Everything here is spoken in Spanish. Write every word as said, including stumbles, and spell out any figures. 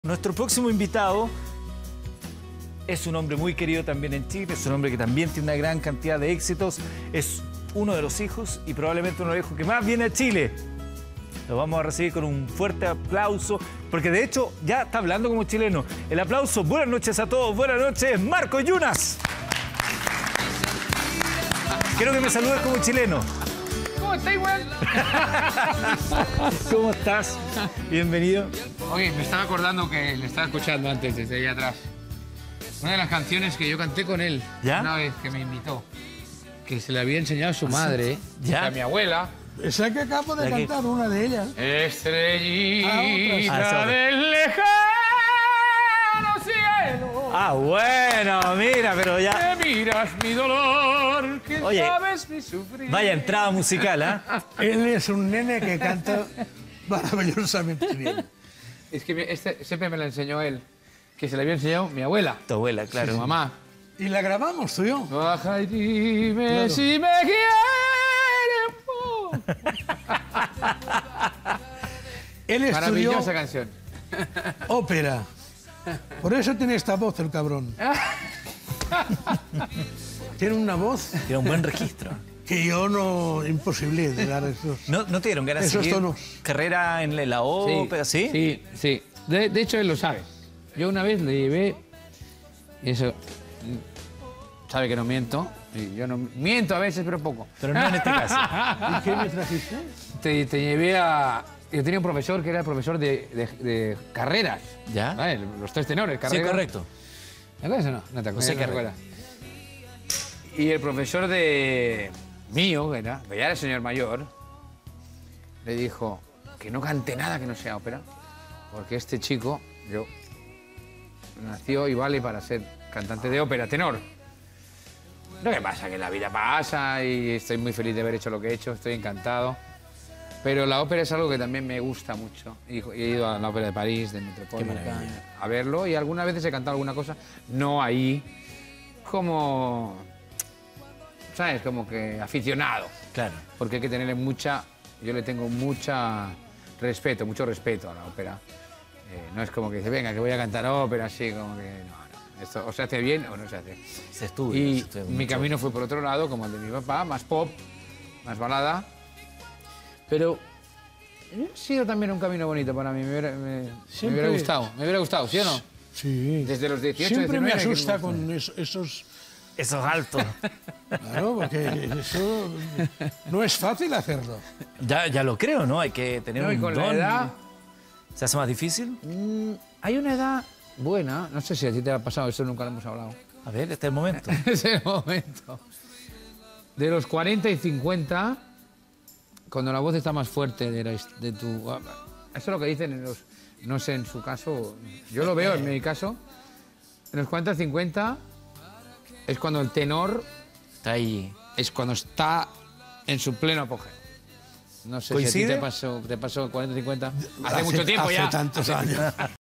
Nuestro próximo invitado es un hombre muy querido también en Chile, es un hombre que también tiene una gran cantidad de éxitos, es uno de los hijos y probablemente uno de los hijos que más viene a Chile. Lo vamos a recibir con un fuerte aplauso, porque de hecho ya está hablando como chileno. El aplauso, buenas noches a todos, buenas noches, Marco Yunas. Quiero que me saludes como chileno. ¿Cómo estás, igual? ¿Cómo estás? Bienvenido. Oye, me estaba acordando que le estaba escuchando antes, desde ahí atrás. Una de las canciones que yo canté con él, ¿Ya? una vez que me invitó, que se le había enseñado a su madre, ¿Ya? a mi abuela. Esa que acabo de ¿La que- cantar, una de ellas. Estrellita Ah, otra. del lejano cielo, Ah, bueno, mira, pero ya... que miras mi dolor, que Oye, sabes mi sufrir. Vaya entrada musical, ¿ah? Él es un nene que canta maravillosamente bien. Es que me- este, siempre me la enseñó él, que se le había enseñado mi abuela, Tu abuela, claro. su mamá. Y la grabamos tú y yo. Baja y dime Claro. si me quieres. Él estudió Maravillosa canción. ópera. Por eso tiene esta voz el cabrón. Tiene una voz Tiene un buen registro. que yo no... imposible de dar esos... ¿No, no te dieron ganas de Esos seguir tonos. carrera en la ópera, sí? Sí, sí. De, de hecho, él lo sabe. Yo una vez le llevé... Eso... Sabe que no miento. Y yo no miento a veces, pero poco. Pero no en este caso. ¿Y qué me trajiste? Te, te llevé a... Yo tenía un profesor que era profesor de, de- de carreras. ¿Ya? ¿Vale? Los tres tenores, Sí, carreras. correcto. ¿Te acuerdas o no? No te acuerdas. José no te Carrera. acuerdas. Y el profesor de mío, que era, que ya era el señor mayor, le dijo que no cante nada que no sea ópera, porque este chico, yo, nació y vale para ser cantante de ópera, tenor. Lo que pasa es que la vida pasa y estoy muy feliz de haber hecho lo que he hecho, estoy encantado. Pero la ópera es algo que también me gusta mucho. Y he ido a la ópera de París, de Metropolitan, a verlo, y algunas veces he cantado alguna cosa, no ahí, como, ¿sabes? Como que aficionado. Claro. Porque hay que tenerle mucha, yo le tengo mucha respeto, mucho respeto a la ópera. Eh, no es como que dice, venga, que voy a cantar ópera, así como que no, no. Esto o se hace bien o no se hace. Se estudia. Y se estudia mi mucho. camino fue por otro lado, como el de mi papá, más pop, más balada. Pero ha sido también un camino bonito para mí, me hubiera, me- me Siempre- hubiera gustado, me hubiera gustado, ¿sí o no? Sí. Desde los dieciocho, Siempre me diecinueve, que asusta me- con es- esos... Eso es alto. Claro, porque eso no es fácil hacerlo. ya, ya lo creo, ¿no? Hay que tener No, y un con don. la edad, ¿Se hace más difícil? mm, hay una edad buena, no sé si a ti te ha pasado, eso nunca lo hemos hablado. A ver, este es el momento. Es el momento. De los cuarenta y cincuenta, cuando la voz está más fuerte de, la his- de tu... Eso es lo que dicen en los... No sé, en su caso, yo lo veo en mi caso. En los cuarenta y cincuenta es cuando el tenor Está ahí. es cuando está en su pleno apogeo. No sé si a ¿Coincide? ti te pasó, te pasó cuarenta y cincuenta. Hace, Hace- mucho tiempo hace ya. tantos Hace- años.